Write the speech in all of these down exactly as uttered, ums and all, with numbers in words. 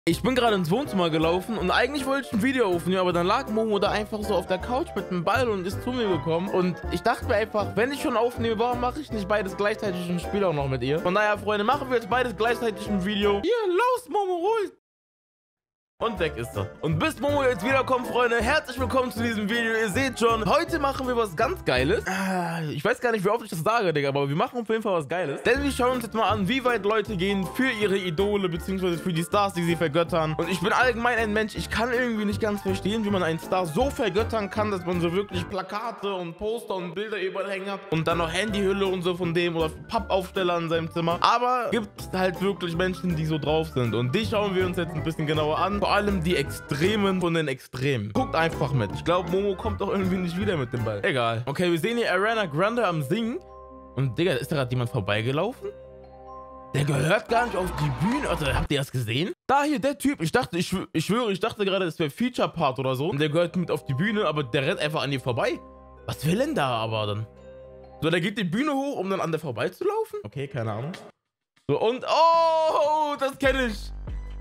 Ich bin gerade ins Wohnzimmer gelaufen und eigentlich wollte ich ein Video aufnehmen, aber dann lag Momo da einfach so auf der Couch mit dem Ball und ist zu mir gekommen. Und ich dachte mir einfach, wenn ich schon aufnehme, warum mache ich nicht beides gleichzeitig und spiele auch noch mit ihr? Von daher, Freunde, machen wir jetzt beides gleichzeitig im Video. Hier, los, Momo, ruhig. Und weg ist er. Und bis Momo jetzt wiederkommt, Freunde, herzlich willkommen zu diesem Video. Ihr seht schon, heute machen wir was ganz Geiles. Ich weiß gar nicht, wie oft ich das sage, Digga, aber wir machen auf jeden Fall was Geiles. Denn wir schauen uns jetzt mal an, wie weit Leute gehen für ihre Idole, beziehungsweise für die Stars, die sie vergöttern. Und ich bin allgemein ein Mensch, ich kann irgendwie nicht ganz verstehen, wie man einen Star so vergöttern kann, dass man so wirklich Plakate und Poster und Bilder überall hängen hat. Und dann noch Handyhülle und so von dem oder Pappaufsteller in seinem Zimmer. Aber gibt halt wirklich Menschen, die so drauf sind. Und die schauen wir uns jetzt ein bisschen genauer an. Vor allem die Extremen von den Extremen. Guckt einfach mit. Ich glaube, Momo kommt doch irgendwie nicht wieder mit dem Ball. Egal. Okay, wir sehen hier Ariana Grande am Singen. Und, Digga, ist da gerade jemand vorbeigelaufen? Der gehört gar nicht auf die Bühne. Also, habt ihr das gesehen? Da hier, der Typ. Ich dachte, ich, ich schwöre, ich dachte gerade, das wäre Feature-Part oder so. Und der gehört mit auf die Bühne, aber der rennt einfach an ihr vorbei. Was will denn da aber dann? So, der geht die Bühne hoch, um dann an der vorbeizulaufen? Okay, keine Ahnung. So, und, oh, das kenne ich.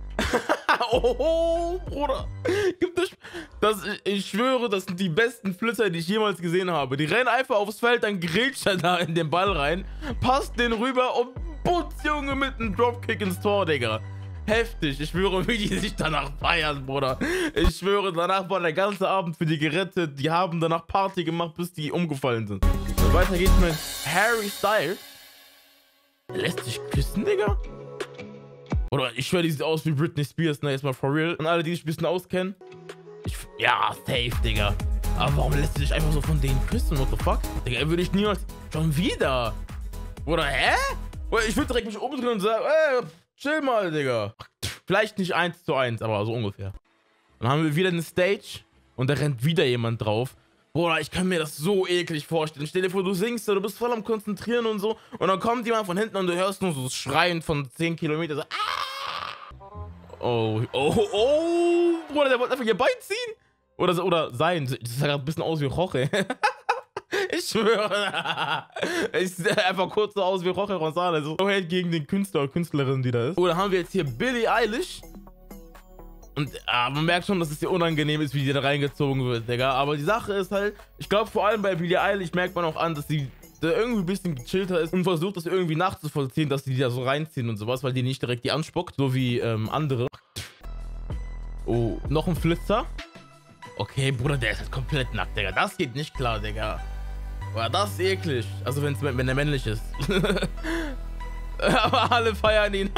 Oh, Bruder. Gibt es das, ich schwöre, das sind die besten Flitzer, die ich jemals gesehen habe. Die rennen einfach aufs Feld, dann grätscht er da in den Ball rein, passt den rüber und putz, Junge, mit einem Dropkick ins Tor, Digga. Heftig. Ich schwöre, wie die sich danach feiern, Bruder. Ich schwöre, danach war der ganze Abend für die gerettet. Die haben danach Party gemacht, bis die umgefallen sind. So, weiter geht's mit Harry Styles. Der lässt sich küssen, Digga? Oder ich schwöre, die sieht aus wie Britney Spears, ne, jetzt mal for real. Und alle, die sich ein bisschen auskennen. Ich, ja, safe, Digga. Aber warum lässt du dich einfach so von denen küssen? What the fuck? Digga, würde ich niemals... Schon wieder? Oder, hä? Oder ich würde direkt mich umdrehen und sagen, ey, chill mal, Digga. Vielleicht nicht eins zu eins, aber so ungefähr. Dann haben wir wieder eine Stage und da rennt wieder jemand drauf. Bruder, ich kann mir das so eklig vorstellen. Stell dir vor, du singst, du bist voll am Konzentrieren und so. Und dann kommt jemand von hinten und du hörst nur so das Schreien von zehn Kilometern. So, ah! Oh, oh, oh. Bruder, der wollte einfach ihr Bein ziehen. Oder, so, oder sein. Das sah gerade ein bisschen aus wie Roche. Ich schwöre. Ich sehe einfach kurz so aus wie Roche Rosale. So hält gegen den Künstler oder Künstlerin, die da ist. Oder haben wir jetzt hier Billie Eilish. Und ah, man merkt schon, dass es dir unangenehm ist, wie die da reingezogen wird, Digga. Aber die Sache ist halt, ich glaube vor allem bei Billie Eilish merkt man auch an, dass sie da irgendwie ein bisschen gechillter ist und versucht, das irgendwie nachzuvollziehen, dass die da so reinziehen und sowas, weil die nicht direkt die anspuckt, so wie ähm, andere. Oh, noch ein Flitzer. Okay, Bruder, der ist halt komplett nackt, Digga. Das geht nicht klar, Digga. Boah, das ist eklig. Also wenn's, wenn der männlich ist. Aber alle feiern ihn.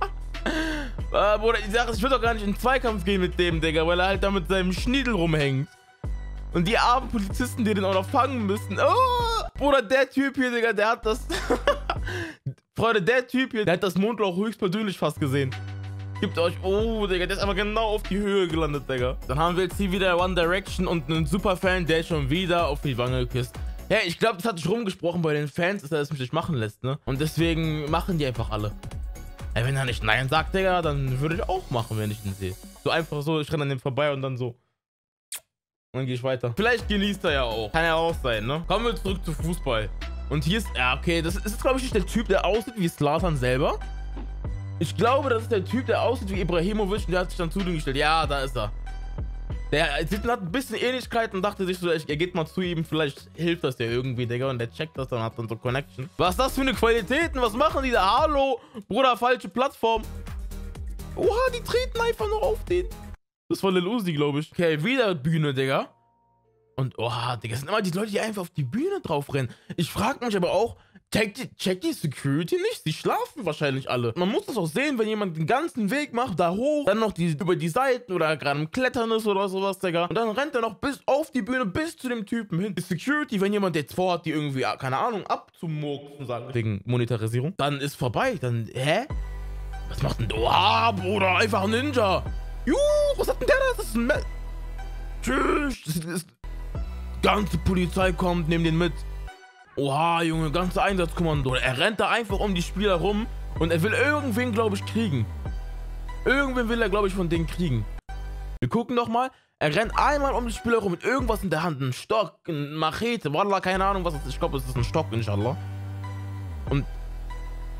Uh, Bruder, ich sag, ich will doch gar nicht in den Zweikampf gehen mit dem, Digga, weil er halt da mit seinem Schniedel rumhängt. Und die armen Polizisten, die den auch noch fangen müssen. Oh, Bruder, der Typ hier, Digga, der hat das... Freunde, der Typ hier, der hat das Mondloch höchstpersönlich fast gesehen. Gibt euch... Oh, Digga, der ist aber genau auf die Höhe gelandet, Digga. Dann haben wir jetzt hier wieder One Direction und einen Superfan, der schon wieder auf die Wange geküsst. Ja, ich glaube, das hat sich rumgesprochen bei den Fans, dass er das mit sich machen lässt, ne? Und deswegen machen die einfach alle. Ey, wenn er nicht Nein sagt, Digga, dann würde ich auch machen, wenn ich ihn sehe. So einfach so, ich renne an dem vorbei und dann so. Und dann gehe ich weiter. Vielleicht genießt er ja auch. Kann ja auch sein, ne? Kommen wir zurück zu Fußball. Und hier ist, ja, okay, das ist, glaube ich, nicht der Typ, der aussieht wie Zlatan selber. Ich glaube, das ist der Typ, der aussieht wie Ibrahimovic und der hat sich dann zu ihm gestellt. Ja, da ist er. Der hat ein bisschen Ähnlichkeit und dachte sich so, er geht mal zu ihm, vielleicht hilft das ja irgendwie, Digga. Und der checkt das dann, hat dann so Connection. Was ist das für eine Qualitäten? Was machen die da? Hallo, Bruder, falsche Plattform. Oha, die treten einfach noch auf den. Das war Lil Uzi, glaube ich. Okay, wieder Bühne, Digga. Und, oha, Digga, das sind immer die Leute, die einfach auf die Bühne drauf rennen. Ich frage mich aber auch, checkt die, checkt die Security nicht? Sie schlafen wahrscheinlich alle. Man muss das auch sehen, wenn jemand den ganzen Weg macht, da hoch, dann noch die, über die Seiten oder gerade am Klettern ist oder sowas, Digga. Und dann rennt er noch bis auf die Bühne, bis zu dem Typen hin. Die Security, wenn jemand jetzt vorhat, die irgendwie, keine Ahnung, abzumurksen, sagen, wegen Monetarisierung, dann ist vorbei. Dann, hä? Was macht denn der? Oha, Bruder, einfach Ninja. Juhu, was hat denn der da? Das ist ein Me Tschüss. Das ist, die ganze Polizei kommt, nehmen den mit. Oha, Junge, ganze Einsatzkommando. Er rennt da einfach um die Spieler rum und er will irgendwen, glaube ich, kriegen. Irgendwen will er, glaube ich, von denen kriegen. Wir gucken noch mal. Er rennt einmal um die Spieler rum mit irgendwas in der Hand. Ein Stock, eine Machete, Wallah, keine Ahnung, was das ist. Ich glaube, es ist ein Stock, inshallah. Und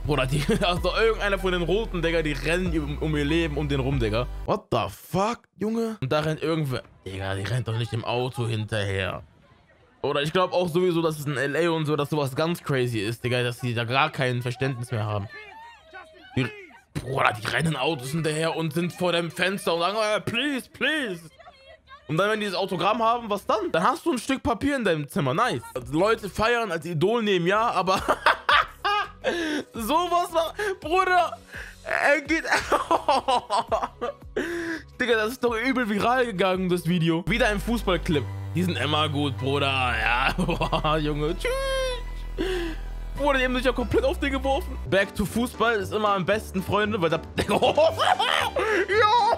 Bruder, die, also irgendeiner von den Roten, Digga, die rennen um, um ihr Leben um den rum, Digga. What the fuck, Junge? Und da rennt irgendwer. Digga, die rennt doch nicht im Auto hinterher. Oder ich glaube auch sowieso, dass es in L A und so, dass sowas ganz crazy ist, Digga, dass die da gar kein Verständnis mehr haben. Die, Bruder, die rennen Autos hinterher und sind vor dem Fenster und sagen, oh, please, please. Und dann, wenn die das Autogramm haben, was dann? Dann hast du ein Stück Papier in deinem Zimmer, nice. Also Leute feiern als Idol nehmen, ja, aber sowas war, Bruder, er geht, Digga, das ist doch übel viral gegangen, das Video. Wieder ein Fußballclip. Die sind immer gut, Bruder. Ja, boah, Junge. Tschüss. Bruder, die haben sich ja komplett auf den geworfen. Back to Fußball ist immer am besten, Freunde, weil da... Ja.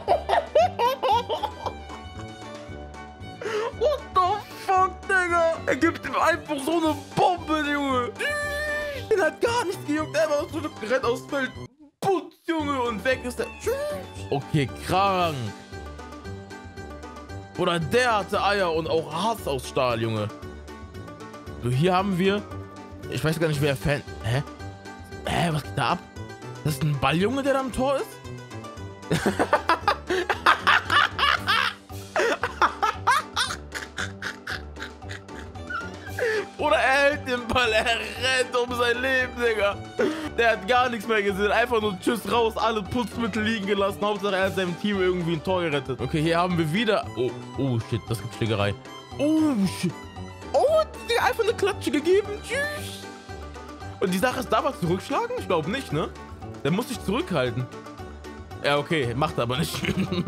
What the fuck, Digga? Er gibt ihm einfach so eine Bombe, Junge. Den hat gar nichts gejuckt. Er war so rennt aufs Feld. Putz, Junge, und weg ist er. Okay, krank. Oder der hatte Eier und auch Hass aus Stahl, Junge. So, hier haben wir... Ich weiß gar nicht, wer Fan... Hä? Hä, was geht da ab? Das ist ein Balljunge, der da am Tor ist? Oder er hält den Ball, er rennt um sein Leben, Digga. Der hat gar nichts mehr gesehen. Einfach nur tschüss raus, alle Putzmittel liegen gelassen. Hauptsache er hat seinem Team irgendwie ein Tor gerettet. Okay, hier haben wir wieder... Oh, oh shit, das gibt Schlägerei. Oh shit. Oh, der hat einfach eine Klatsche gegeben. Tschüss. Und die Sache ist, darf er zurückschlagen? Ich glaube nicht, ne? Der muss sich zurückhalten. Ja, okay, macht er aber nicht.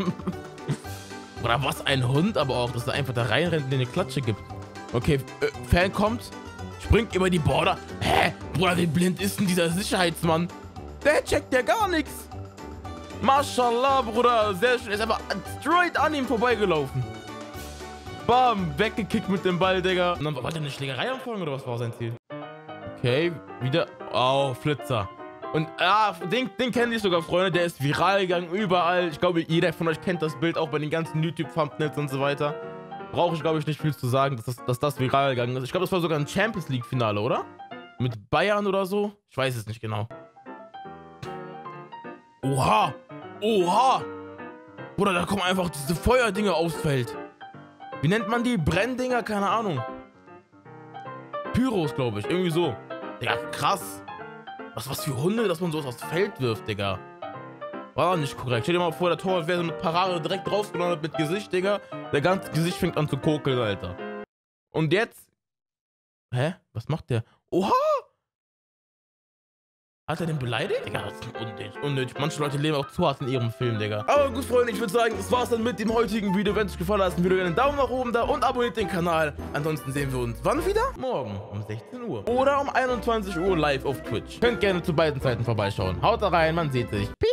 Oder was ein Hund aber auch, dass er einfach da reinrennt und eine Klatsche gibt. Okay, äh, Fan kommt, springt über die Border. Hä? Bruder, wie blind ist denn dieser Sicherheitsmann? Der checkt ja gar nichts. Mashallah, Bruder, sehr schön. Er ist einfach straight an ihm vorbeigelaufen. Bam, weggekickt mit dem Ball, Digga. Und dann wollte er eine Schlägerei anfangen oder was war sein Ziel? Okay, wieder. Oh, Flitzer. Und ah, den, den kenne ich sogar, Freunde. Der ist viral gegangen, überall. Ich glaube, jeder von euch kennt das Bild, auch bei den ganzen YouTube-Thumbnails und so weiter. Brauche ich, glaube ich, nicht viel zu sagen, dass das, dass das viral gegangen ist. Ich glaube, das war sogar ein Champions League-Finale, oder? Mit Bayern oder so? Ich weiß es nicht genau. Oha! Oha! Bruder, da kommen einfach diese Feuerdinger aufs Feld. Wie nennt man die? Brenndinger? Keine Ahnung. Pyros, glaube ich. Irgendwie so. Digga, krass. Was, was für Hunde, dass man sowas aufs Feld wirft, Digga. War nicht korrekt. Stell dir mal vor, der Torwart wäre so mit Parade direkt draufgelandet mit Gesicht, Digga. Der ganze Gesicht fängt an zu kokeln, Alter. Und jetzt... Hä? Was macht der? Oha! Hat er den beleidigt? Digga, das ist unnötig, unnötig. Manche Leute leben auch zu hart in ihrem Film, Digga. Aber gut, Freunde, ich würde sagen, das war's dann mit dem heutigen Video. Wenn es euch gefallen hat, lasst ein Video gerne einen Daumen nach oben da und abonniert den Kanal. Ansonsten sehen wir uns wann wieder? Morgen um sechzehn Uhr. Oder um einundzwanzig Uhr live auf Twitch. Könnt gerne zu beiden Zeiten vorbeischauen. Haut da rein, man sieht sich. Peace.